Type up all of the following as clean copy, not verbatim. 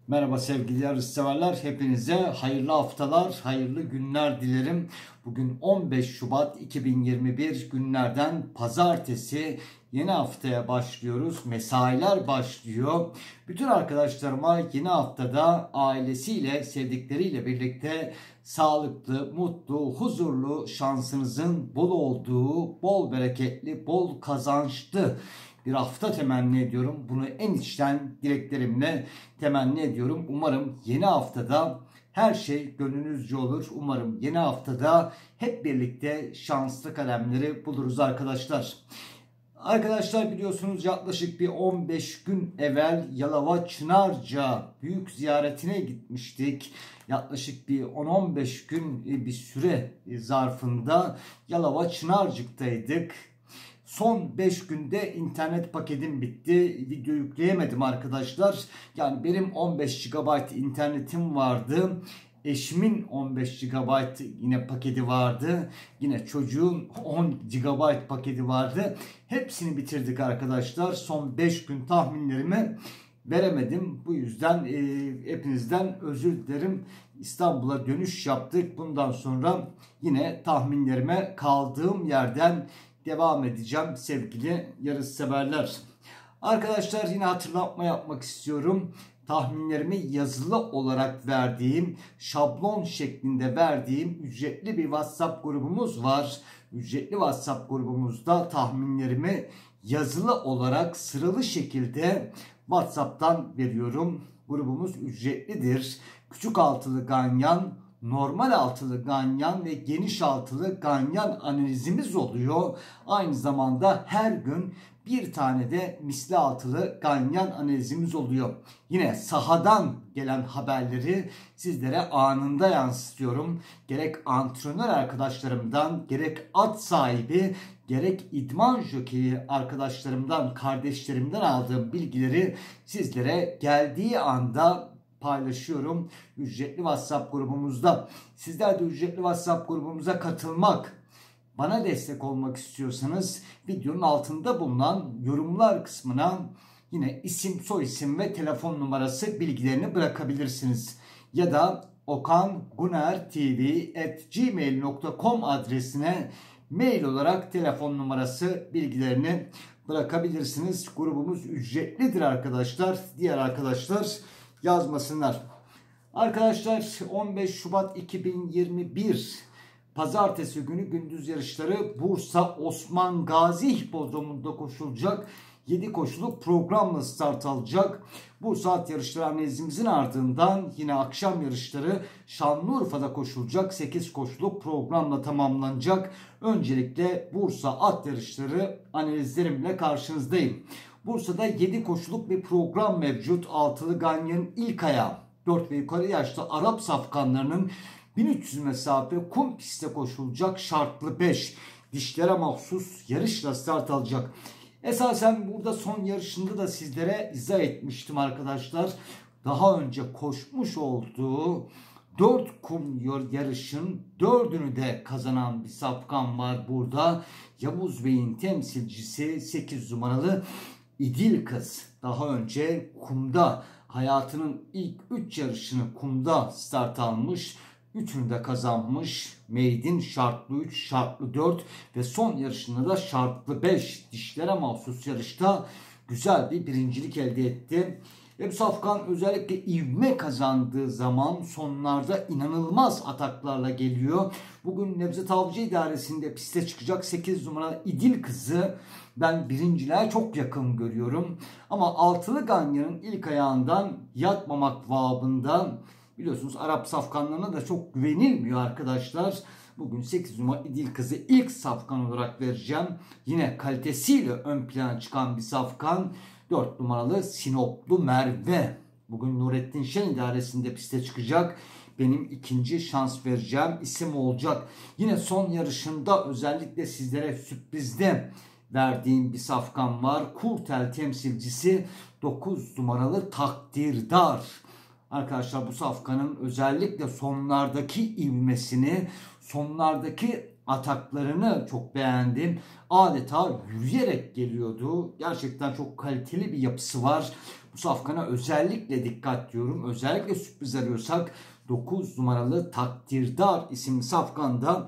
Merhaba sevgili yarışseverler. Hepinize hayırlı haftalar, hayırlı günler dilerim. Bugün 15 Şubat 2021 günlerden pazartesi. Yeni haftaya başlıyoruz. Mesailer başlıyor. Bütün arkadaşlarıma yeni haftada ailesiyle, sevdikleriyle birlikte sağlıklı, mutlu, huzurlu, şansınızın bol olduğu, bol bereketli, bol kazançlı bir hafta temenni ediyorum. Bunu en içten dileklerimle temenni ediyorum. Umarım yeni haftada her şey gönlünüzce olur. Umarım yeni haftada hep birlikte şanslı kalemleri buluruz arkadaşlar. Arkadaşlar biliyorsunuz yaklaşık bir 15 gün evvel Yalova Çınarca büyük ziyaretine gitmiştik. Yaklaşık bir 10-15 gün bir süre zarfında Yalova Çınarcık'taydık. Son 5 günde internet paketim bitti. Video yükleyemedim arkadaşlar. Yani benim 15 GB internetim vardı. Eşimin 15 GB yine paketi vardı. Yine çocuğun 10 GB paketi vardı. Hepsini bitirdik arkadaşlar. Son 5 gün tahminlerimi veremedim. Bu yüzden hepinizden özür dilerim. İstanbul'a dönüş yaptık. Bundan sonra yine tahminlerime kaldığım yerden devam edeceğim sevgili yarışseverler. Arkadaşlar yine hatırlatma yapmak istiyorum. Tahminlerimi yazılı olarak verdiğim, şablon şeklinde verdiğim ücretli bir WhatsApp grubumuz var. Ücretli WhatsApp grubumuzda tahminlerimi yazılı olarak sıralı şekilde WhatsApp'tan veriyorum. Grubumuz ücretlidir. Küçük altılı ganyan, normal altılı ganyan ve geniş altılı ganyan analizimiz oluyor. Aynı zamanda her gün bir tane de misli altılı ganyan analizimiz oluyor. Yine sahadan gelen haberleri sizlere anında yansıtıyorum. Gerek antrenör arkadaşlarımdan, gerek at sahibi, gerek idman jokeyi arkadaşlarımdan, kardeşlerimden aldığım bilgileri sizlere geldiği anda paylaşıyorum ücretli WhatsApp grubumuzda. Sizler de ücretli WhatsApp grubumuza katılmak, bana destek olmak istiyorsanız videonun altında bulunan yorumlar kısmına yine isim, soyisim ve telefon numarası bilgilerini bırakabilirsiniz. Ya da okangunertv@gmail.com adresine mail olarak telefon numarası bilgilerini bırakabilirsiniz. Grubumuz ücretlidir arkadaşlar. Diğer arkadaşlar yazmasınlar. Arkadaşlar 15 Şubat 2021 Pazartesi günü gündüz yarışları Bursa Osman Gazi Hipodromu'nda koşulacak. 7 koşuluk programla start alacak. Bursa at yarışları analizimizin ardından yine akşam yarışları Şanlıurfa'da koşulacak. 8 koşuluk programla tamamlanacak. Öncelikle Bursa at yarışları analizlerimle karşınızdayım. Bursa'da 7 koşuluk bir program mevcut. Altılı ganyanın ilk ayağı 4 ve yukarı yaşlı Arap safkanlarının 1300 mesafe kum pistte koşulacak şartlı 5 dişlere mahsus yarışla start alacak. Esasen burada son yarışında da sizlere izah etmiştim arkadaşlar. Daha önce koşmuş olduğu 4 kum yarışın 4'ünü de kazanan bir safkan var burada. Yavuz Bey'in temsilcisi 8 numaralı İdil Kız. Daha önce kumda hayatının ilk 3 yarışını kumda start almış. 3'ünü de kazanmış. Maiden şartlı 3, şartlı 4 ve son yarışında da şartlı 5 dişlere mahsus yarışta güzel bir birincilik elde etti. Ve bu safkan özellikle ivme kazandığı zaman sonlarda inanılmaz ataklarla geliyor. Bugün Nevzat Avcı İdaresi'nde piste çıkacak 8 numara İdil Kızı ben birinciliğe çok yakın görüyorum. Ama altılı ganyanın ilk ayağından yatmamak babında biliyorsunuz Arap safkanlarına da çok güvenilmiyor arkadaşlar. Bugün 8 numara İdil Kızı ilk safkan olarak vereceğim. Yine kalitesiyle ön plana çıkan bir safkan. 4 numaralı Sinoplu Merve. Bugün Nurettin Şen idaresinde piste çıkacak. Benim ikinci şans vereceğim isim olacak. Yine son yarışında özellikle sizlere sürprizde verdiğim bir safkan var. Kurtel temsilcisi 9 numaralı Takdirdar. Arkadaşlar bu safkanın özellikle sonlardaki ivmesini, sonlardaki ataklarını çok beğendim. Adeta yürüyerek geliyordu. Gerçekten çok kaliteli bir yapısı var. Bu safkana özellikle dikkat diyorum. Özellikle sürpriz arıyorsak 9 numaralı Takdirdar isimli safkanda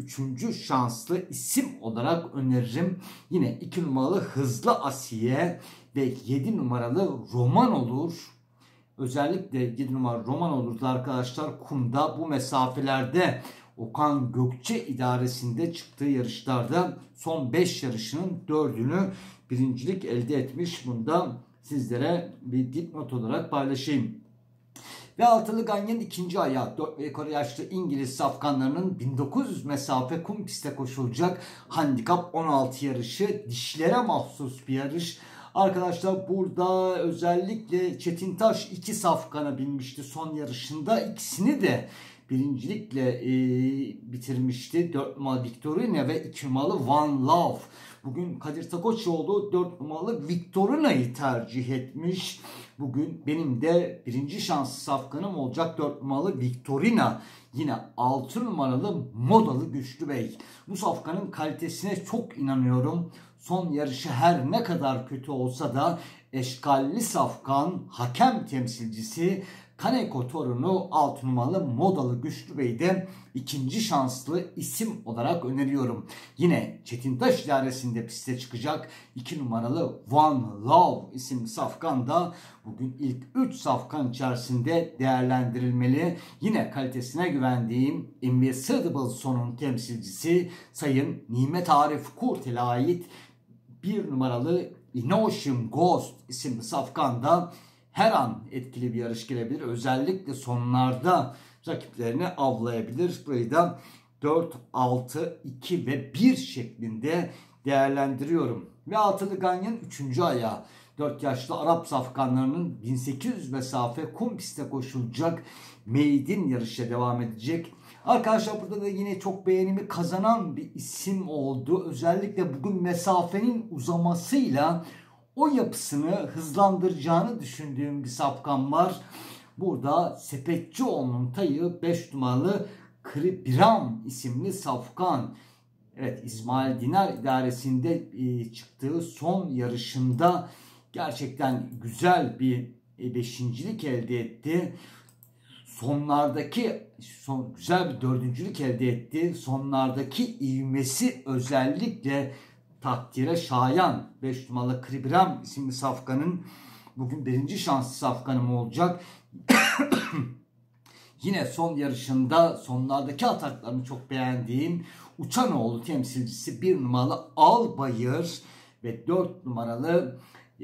3. şanslı isim olarak öneririm. Yine 2 numaralı Hızlı Asiye ve 7 numaralı Roman olur. Özellikle 7 numara Roman olurdu arkadaşlar. Kumda bu mesafelerde Okan Gökçe idaresinde çıktığı yarışlarda son 5 yarışının 4'ünü birincilik elde etmiş. Bunu da sizlere bir dipnot olarak paylaşayım. Ve altılı ganyanın ikinci ayağı 4 ve yukarı yaşlı İngiliz safkanlarının 1900 mesafe kum pistte koşulacak handikap 16 yarışı, dişlere mahsus bir yarış. Arkadaşlar burada özellikle Çetintaş 2 safkana binmişti son yarışında. İkisini de birincilikle bitirmişti. 4 numaralı Victorina ve 2 numaralı One Love. Bugün Kadir Takoçoğlu 4 numaralı Victorina'yı tercih etmiş. Bugün benim de birinci şanslı safkanım olacak 4 numaralı Victorina. Yine 6 numaralı Modalı Güçlü Bey. Bu safkanın kalitesine çok inanıyorum. Son yarışı her ne kadar kötü olsa da eşkalli safkan, hakem temsilcisi Kaneko torunu 6 numaralı Modalı Güçlü Bey'de ikinci şanslı isim olarak öneriyorum. Yine Çetintaş idaresinde piste çıkacak 2 numaralı One Love isimli safkan da bugün ilk 3 safkan içerisinde değerlendirilmeli. Yine kalitesine güvendiğim Invisible Son'un temsilcisi Sayın Nimet Arif Kurtel'e ait 1 numaralı Innotion Ghost isimli safkanda her an etkili bir yarış gelebilir. Özellikle sonlarda rakiplerini avlayabilir. Burayı da 4, 6, 2 ve 1 şeklinde değerlendiriyorum. Ve altılı ganyanın 3. ayağı 4 yaşlı Arap safkanlarının 1800 mesafe kum pistte koşulacak maiden yarışa devam edecek. Arkadaşlar burada da yine çok beğenimi kazanan bir isim oldu. Özellikle bugün mesafenin uzamasıyla o yapısını hızlandıracağını düşündüğüm bir safkan var. Burada Sepetçioğlu'nun tayı 5 numaralı Kribiram isimli safkan. Evet, İsmail Dinar idaresinde çıktığı son yarışında gerçekten güzel bir beşincilik elde etti. Sonlardaki güzel bir dördüncülük elde etti. Sonlardaki ivmesi özellikle takdire şayan 5 numaralı Kribiram isimli safkanın bugün birinci şanslı safkanım olacak. Yine son yarışında sonlardaki ataklarını çok beğendiğim Uçanoğlu temsilcisi 1 numaralı Albayır ve 4 numaralı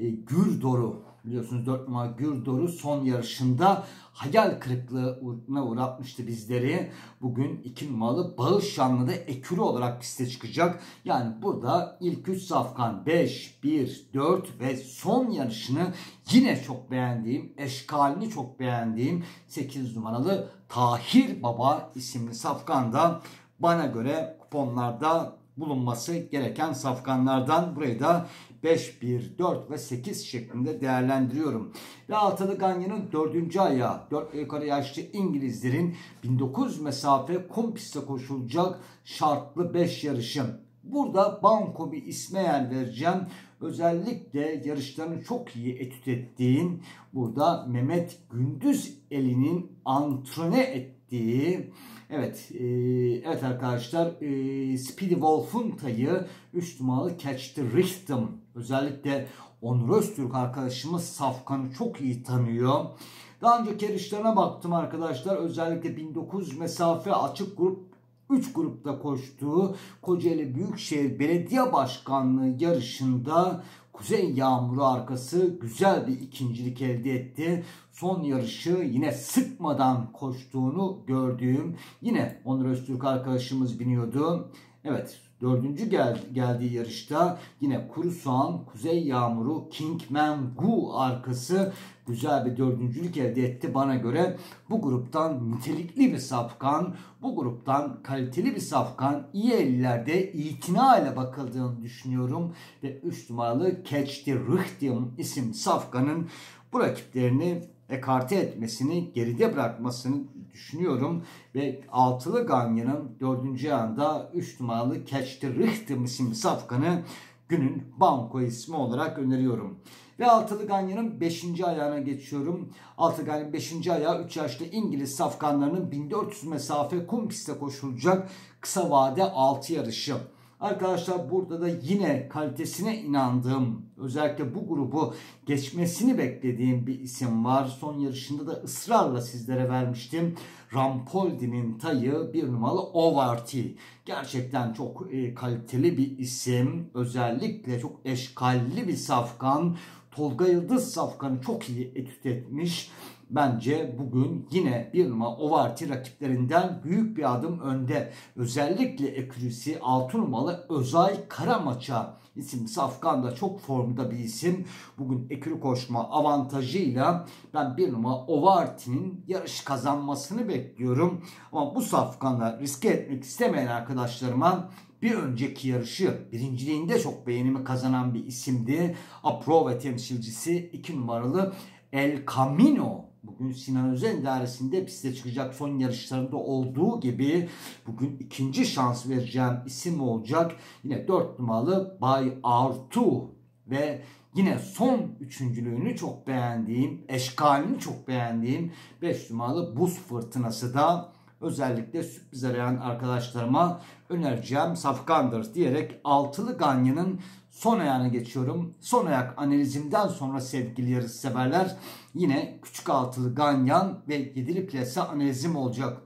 Gürdoru. Biliyorsunuz 4 numaralı Gürdoru son yarışında hayal kırıklığına uğratmıştı bizleri. Bugün 2 numaralı Bağışyanlı'da ekürü olarak piste çıkacak. Yani burada ilk 3 safkan 5, 1, 4 ve son yarışını yine çok beğendiğim, eşkalini çok beğendiğim 8 numaralı Tahir Baba isimli safkan da bana göre kuponlarda bulunması gereken safkanlardan. Burayı da 5, 1, 4 ve 8 şeklinde değerlendiriyorum. Ve altılı ganyanın 4. ayağı 4 ve yukarı yaşlı İngilizlerin 1900 mesafe kum pistte koşulacak şartlı 5 yarışım. Burada banko bir isme yer vereceğim. Özellikle yarışlarını çok iyi etüt ettiğin, burada Mehmet Gündüz elinin antrene ettiği, evet arkadaşlar, Speedy Wolf'un tayı 3 numaralı Catch the Rhythm. Özellikle Onur Öztürk arkadaşımız safkanı çok iyi tanıyor. Daha önceki yarışlarına baktım arkadaşlar. Özellikle 1900 mesafe açık grup 3 grupta koştuğu Kocaeli Büyükşehir Belediye Başkanlığı yarışında Kuzey Yağmuru arkası güzel bir ikincilik elde etti. Son yarışı yine sıkmadan koştuğunu gördüğüm, yine Onur Öztürk arkadaşımız biniyordu. Evet, 4. geldiği yarışta yine Kuru Soğan, Kuzey Yağmuru, Kingman Gu arkası güzel bir dördüncülük elde etti bana göre. Bu gruptan nitelikli bir safkan, bu gruptan kaliteli bir safkan, iyi ellerde itina ile bakıldığını düşünüyorum. Ve 3 numaralı Catch the Rhythm isim safkanın bu rakiplerini ekarte etmesini, geride bırakmasını düşünüyorum. Ve altılı ganyanın 4. ayağında 3 numaralı Catch the Rhythm isimli safkanı günün banko ismi olarak öneriyorum. Ve altılı ganyanın 5. ayağına geçiyorum. Altılı ganyanın 5. ayağı 3 yaşlı İngiliz safkanlarının 1400 mesafe kum pistte koşulacak kısa vade 6 yarışı. Arkadaşlar burada da yine kalitesine inandığım, özellikle bu grubu geçmesini beklediğim bir isim var. Son yarışında da ısrarla sizlere vermiştim. Rampoldi'nin tayı 1 numaralı Overty. Gerçekten çok kaliteli bir isim. Özellikle çok eşkalli bir safkan. Tolga Yıldız safkanı çok iyi etüt etmiş. Bence bugün yine 1 numara Overty rakiplerinden büyük bir adım önde. Özellikle ekürisi 6 numaralı Özay Karamaça isimli safkan da çok formda bir isim. Bugün ekürü koşma avantajıyla ben 1 numara Overty'nin yarış kazanmasını bekliyorum. Ama bu safkanla riske etmek istemeyen arkadaşlarıma bir önceki yarışı birinciliğinde çok beğenimi kazanan bir isimdi. Aprove temsilcisi 2 numaralı El Camino. Bugün Sinan Özen idaresinde piste çıkacak, son yarışlarında olduğu gibi bugün ikinci şans vereceğim isim olacak. Yine 4 numaralı Bay Artu ve yine son üçüncülüğünü çok beğendiğim, eşkalini çok beğendiğim 5 numaralı Buz Fırtınası da özellikle sürpriz arayan arkadaşlarıma önereceğim safkandır diyerek altılı ganyanın son ayağına geçiyorum. Son ayak analizimden sonra sevgili yarışseverler yine küçük altılı ganyan ve yedili plase analizim olacak.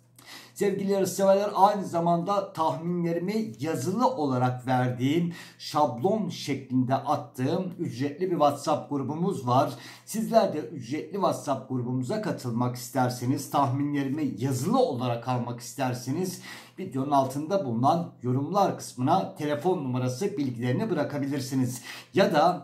Sevgili yarışseverler, aynı zamanda tahminlerimi yazılı olarak verdiğim, şablon şeklinde attığım ücretli bir WhatsApp grubumuz var. Sizler de ücretli WhatsApp grubumuza katılmak isterseniz, tahminlerimi yazılı olarak almak isterseniz videonun altında bulunan yorumlar kısmına telefon numarası bilgilerini bırakabilirsiniz. Ya da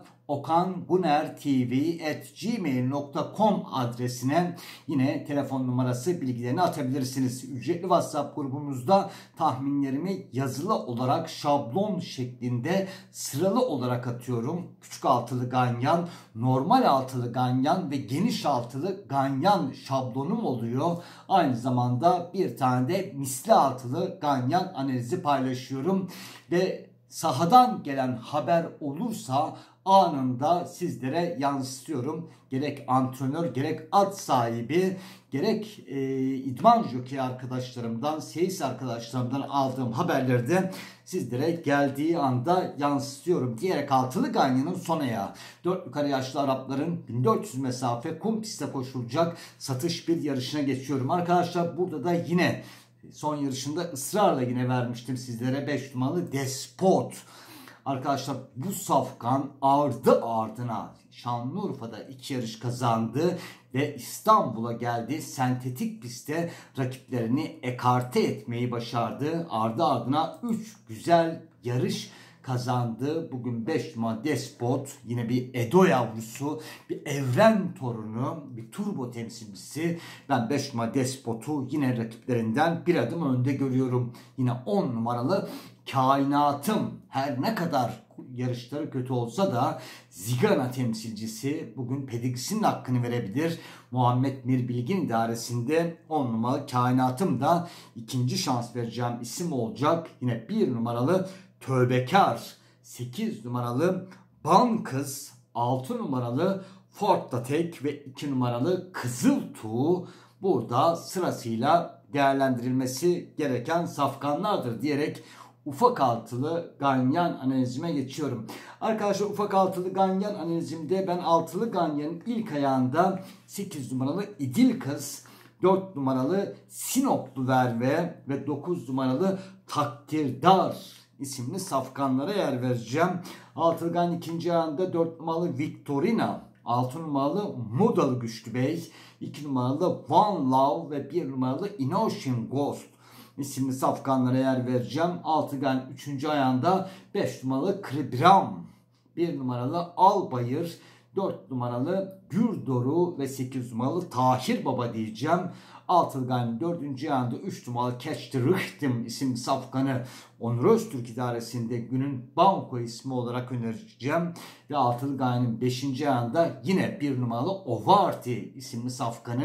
okangunertv@gmail.com adresine yine telefon numarası bilgilerini atabilirsiniz. Ücretli WhatsApp grubumuzda tahminlerimi yazılı olarak şablon şeklinde sıralı olarak atıyorum. Küçük altılı ganyan, normal altılı ganyan ve geniş altılı ganyan şablonum oluyor. Aynı zamanda bir tane de misli altılı ganyan analizi paylaşıyorum ve sahadan gelen haber olursa anında sizlere yansıtıyorum. Gerek antrenör, gerek at sahibi, gerek idman jockey arkadaşlarımdan, seyis arkadaşlarımdan aldığım haberleri de sizlere geldiği anda yansıtıyorum diyerek altılı ganyanın son ayağı. 4 yukarı yaşlı Arapların 1400 mesafe kum pistte koşulacak satış bir yarışına geçiyorum. Arkadaşlar burada da yine son yarışında ısrarla yine vermiştim sizlere 5 numaralı Despot. Arkadaşlar bu safkan ardı ardına Şanlıurfa'da 2 yarış kazandı ve İstanbul'a geldi. Sentetik pistte rakiplerini ekarte etmeyi başardı. Ardı ardına 3 güzel yarış kazandı. Bugün 5 numara Despot, yine bir Edo yavrusu, bir evren torunu, bir turbo temsilcisi. Ben 5 numara Despot'u yine rakiplerinden bir adım önde görüyorum. Yine 10 numaralı Kainatım, her ne kadar yarışları kötü olsa da Zigana temsilcisi bugün pedigrisinin hakkını verebilir. Muhammed Mirbilgin idaresinde 10 numaralı Kainatım da ikinci şans vereceğim isim olacak. Yine 1 numaralı Tövbekar, 8 numaralı Bankız, 6 numaralı Fortatek ve 2 numaralı Kızıl Tuğ burada sırasıyla değerlendirilmesi gereken safkanlardır diyerek ufak altılı ganyan analizime geçiyorum. Arkadaşlar ufak altılı ganyan analizimde ben altılı ganyanın ilk ayağında 8 numaralı İdil Kız, 4 numaralı Sinoplu Verve ve 9 numaralı Takdirdar isimli safkanlara yer vereceğim. Altılı ganyan ikinci ayağında 4 numaralı Victorina, 6 numaralı Modalı Güçlü Bey, 2 numaralı One Love ve 1 numaralı Inocean Ghost isimli safkanlara yer vereceğim. Altıgan 3. ayağında 5 numaralı Kribram, 1 numaralı Albayır, 4 numaralı Gürdoru ve 8 numaralı Tahir Baba diyeceğim. Altılgan 4. ayağında 3 numaralı Catch the Rhythm isimli safkanı Onur Öztürk idaresinde günün banko ismi olarak önereceğim. Ve Altılgan'ın 5. ayağında yine 1 numaralı Overty isimli safkanı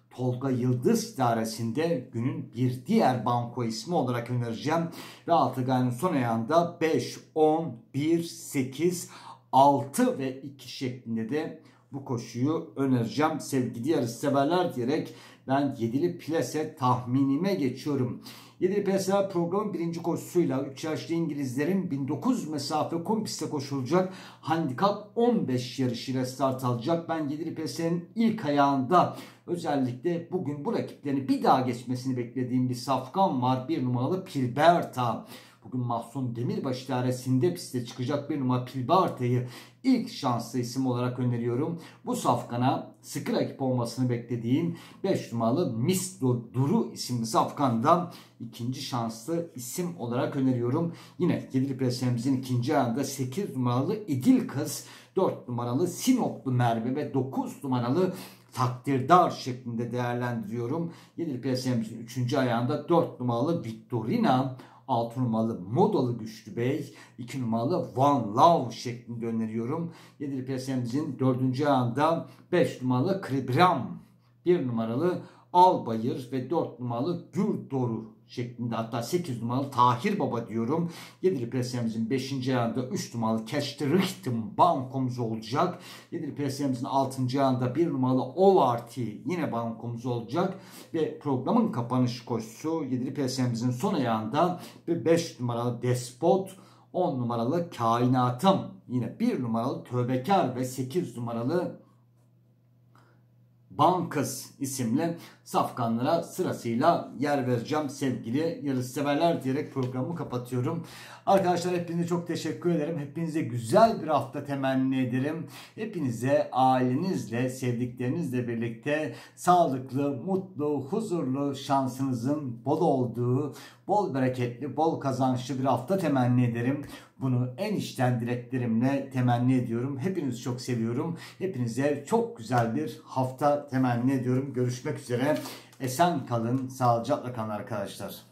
Tolga Yıldız idaresinde günün bir diğer banko ismi olarak önereceğim. Ve Altıgan'ın son ayağında 5, 10, 1, 8, 6 ve 2 şeklinde de bu koşuyu önereceğim. Sevgili yarışseverler diyerek ben 7'li plase tahminime geçiyorum. 7'li plaseler programın birinci koşusuyla 3 yaşlı İngilizlerin 1900 mesafe kum pistte koşulacak handikap 15 yarışıyla start alacak. Ben 7'li plasenin ilk ayağında özellikle bugün bu rakiplerini bir daha geçmesini beklediğim bir safkan var. 1 numaralı Pilberta. Bugün Mahsun Demirbaş idaresinde piste çıkacak 1 numara Pilberta'yı ilk şanslı isim olarak öneriyorum. Bu safkana sıkı rakip olmasını beklediğim 5 numaralı Miss Duru isimli safkandan ikinci şanslı isim olarak öneriyorum. Yine 7'li plasemizin ikinci ayağında 8 numaralı İdil Kız, 4 numaralı Sinoplu Merve ve 9 numaralı Takdirdar şeklinde değerlendiriyorum. 7'li plasemizin 3. ayağında 4 numaralı Victorina, 6 numaralı Modalı Güçlü Bey, 2 numaralı One Love şeklinde öneriyorum. 7'li plasemizin 4. ayağında 5 numaralı Kribram, 1 numaralı Albayır ve 4 numaralı Gürdoru şeklinde, hatta 8 numaralı Tahir Baba diyorum. 7'li plasemizin 5. ayağında 3 numaralı Catch the Rhythm bankomuz olacak. 7'li plasemizin 6. ayağında 1 numaralı ORT yine bankomuz olacak. Ve programın kapanış koşusu 7'li plasemizin son ayağında 5 numaralı Despot, 10 numaralı Kainatım, yine 1 numaralı Tövbekar ve 8 numaralı Bankız isimli safkanlara sırasıyla yer vereceğim sevgili yarışseverler diyerek programı kapatıyorum. Arkadaşlar hepinize çok teşekkür ederim. Hepinize güzel bir hafta temenni ederim. Hepinize ailenizle, sevdiklerinizle birlikte sağlıklı, mutlu, huzurlu, şansınızın bol olduğu, bol bereketli, bol kazançlı bir hafta temenni ederim. Bunu en içten dileklerimle temenni ediyorum. Hepinizi çok seviyorum. Hepinize çok güzel bir hafta temenni ediyorum. Görüşmek üzere. Esen kalın, sağlıcakla kalın arkadaşlar.